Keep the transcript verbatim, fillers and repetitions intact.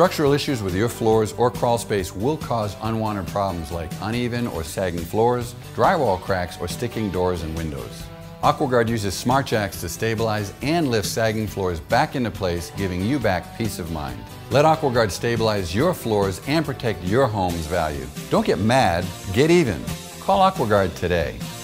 Structural issues with your floors or crawl space will cause unwanted problems like uneven or sagging floors, drywall cracks, or sticking doors and windows. AquaGuard uses smart jacks to stabilize and lift sagging floors back into place, giving you back peace of mind. Let AquaGuard stabilize your floors and protect your home's value. Don't get mad, get even. Call AquaGuard today.